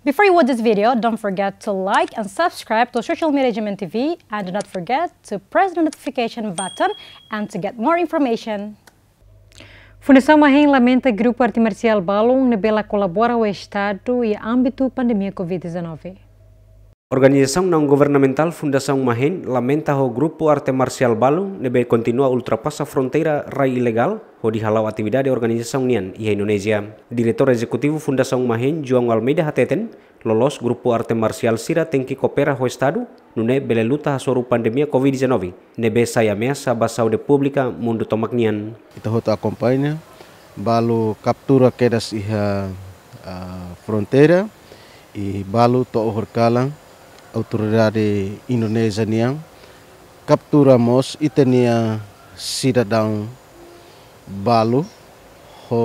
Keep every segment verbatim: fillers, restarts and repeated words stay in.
Before you watch this video, don't forget to like and subscribe to social media G A M T V, and do not forget to press the notification button and to get more information. Fundasaun Mahein lamenta grupo artemarisiál balun nebela kolobora o Estadu e ámbitu pandemia Covid dezenove. Organização não governamental Fundasaun Mahein lamenta o grupo artemarisiál balun nebe continua ultrapassa fronteira rai ilegal ho dihalau atividade organização nian e Indonesia. Diretor executivo Fundasaun Mahein João Almeida hateten lolos grupo artemarisiál sira tengki kopera ho Estadu nune beleluta hasoru pandemia Covid dezenove nebe sai ameaça basau de pública mundo tomak nian. Kita hota acompanha balu captura quedas iha uh, fronteira e balu to horkalang autoridade Indonesia niang capturamos itenia cidadão balu ho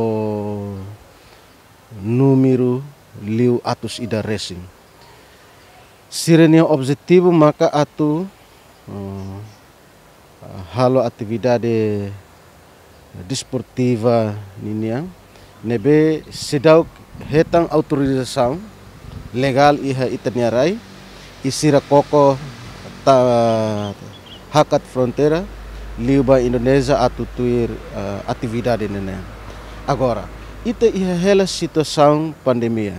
número liu atus ida racing. Sirenia objetivo maka atu uh, halo atividade desportiva niang nebe sedau hetang autorização legal iha itenia rai isira koko ta hakat fronteira liuba Indonesia atutuir uh, atividade nene. Agora, ita ia hela situação pandemia.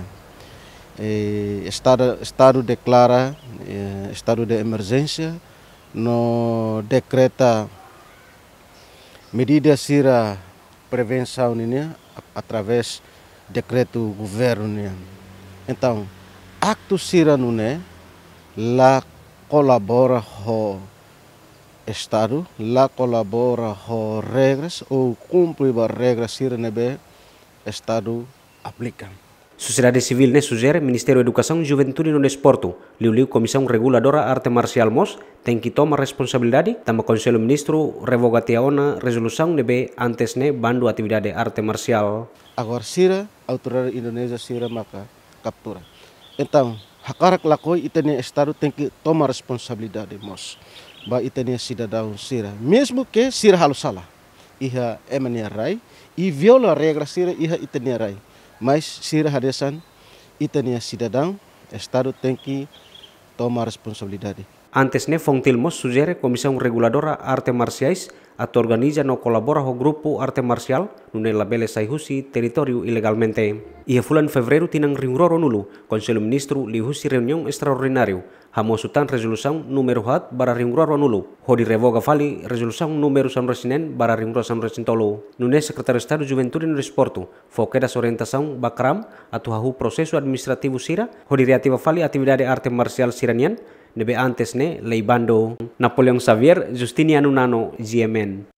E, estado, estado declara eh, estado de emergência, no decreta medidas sira prevenção nene através decreto governo nene. Então, acto sira nune lá colabora com Estado, lá colabora com regras ou cumpre as regras que o Estado aplica. Sociedade civil ne sugere Ministério da Educação, Juventude e Desporto, liu-liu Comissão Reguladora Artemarisiál M O S, tem que tomar responsabilidade, tama Conselho Ministro revogatia ona resolução nebe antes ne bandu atividade artemarisiál. Agora sira autoridade Indonesia sira maka captura. Então, hakarak lakoi itenia Estado tem que tomar responsabilidade mos ba itenia cidadão sira mesmo que sira halu salah iha emania rai e viola regra sira iha itenia rai mas sira hadesan itenia cidadão Estado tem que tomar responsabilidade. Antes ne Fontil Mos sugere Comissão Reguladora Artemarisiais atau organiza no colabora ho grupo artemarisiál nune labele saihusi território ilegalmente. Ia fulan fevereiro tinang ringroro nulu Conselho Ministro lihusi reunião extraordinário hamosutan resolução número hat bara ringroro nulu ho di revoga fali resolução número sanresinen bara ringroro sanresintolo nune Secretário de Estado Juventude e Desporto foquedas orientação bakram atau hahu processo administrativo sira ho di reativa fali atividade artemarisiál siranian nebe antes ne leibando Napoleon Xavier Justiniano Nano G M N.